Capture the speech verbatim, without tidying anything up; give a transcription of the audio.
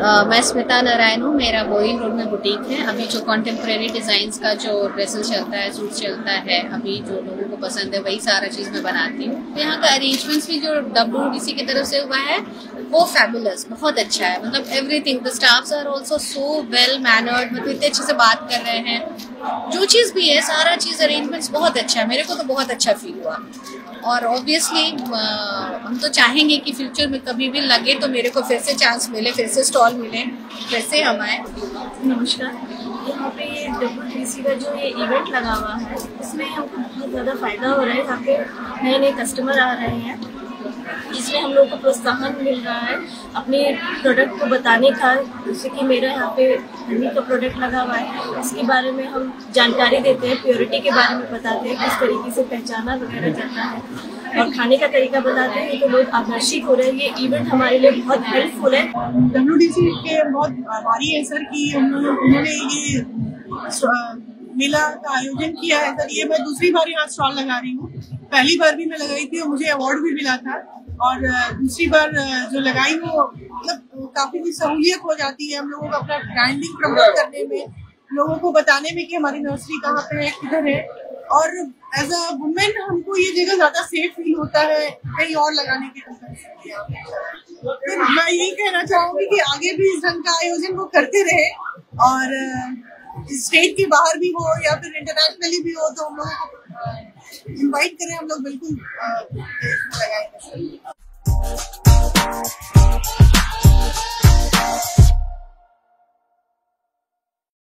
Uh, मैं स्मिता नारायण हूँ। मेरा बोरिंग रोड में बुटीक है। अभी जो कॉन्टेम्प्रेरी डिजाइन्स का जो ड्रेसेस चलता है, सूट चलता है, अभी जो लोगों को पसंद है वही सारा चीज मैं बनाती हूँ। यहाँ का अरेंजमेंट्स भी जो डब्ल्यू डी सी की तरफ से हुआ है वो फैबुलस, बहुत अच्छा है। मतलब everything, the staffs are also so well mannered, मतलब इतने अच्छे से बात कर रहे हैं। जो चीज भी है सारा चीज अरेंजमेंट्स बहुत अच्छा है। मेरे को तो बहुत अच्छा फील हुआ। और ऑब्वियसली हम तो चाहेंगे कि फ्यूचर में कभी भी लगे तो मेरे को फिर से चांस मिले, फिर से स्टॉल मिले, फिर से हम आए। नमस्कार। यहाँ पे ये डब्ल्यू डी सी का जो ये इवेंट लगा हुआ है इसमें हमको बहुत ज़्यादा फायदा हो रहा है। यहाँ पे नए नए कस्टमर आ रहे हैं, इसमें हम लोग को प्रोत्साहन मिल रहा है अपने प्रोडक्ट को बताने का। जैसे कि मेरा यहाँ पे हनी का प्रोडक्ट लगा हुआ है, इसके बारे में हम जानकारी देते हैं, प्योरिटी के बारे में बताते हैं, किस तरीके से पहचाना वगैरह जाता है, और खाने का तरीका बताते हैं। तो लोग आकर्षित हो रहे हैं। ये इवेंट हमारे लिए बहुत हेल्पफुल है। डब्ल्यू डी सी के बहुत आभारी है सर कि उन्होंने ये मेला का आयोजन किया है सर। ये मैं दूसरी बार यहाँ स्टॉल लगा रही हूँ। पहली बार भी मैं लगाई थी और मुझे अवार्ड भी मिला था, और दूसरी बार जो लगाई वो मतलब काफी सहूलियत हो जाती है हम लोगों को अपना ब्रांडिंग प्रमोट करने में, लोगों को बताने में कि हमारी नर्सरी कहाँ पे है, किधर है। और एज अ वुमेन हमको ये जगह ज्यादा सेफ फील होता है कहीं और लगाने के तो मैं यही कहना चाहूंगी कि आगे भी इस ढंग का आयोजन वो करते रहे, और स्टेट के बाहर भी हो या फिर इंटरनेशनली भी हो तो हम लोगों को इनवाइट करें। हम लोग बिल्कुल लगाएंगे।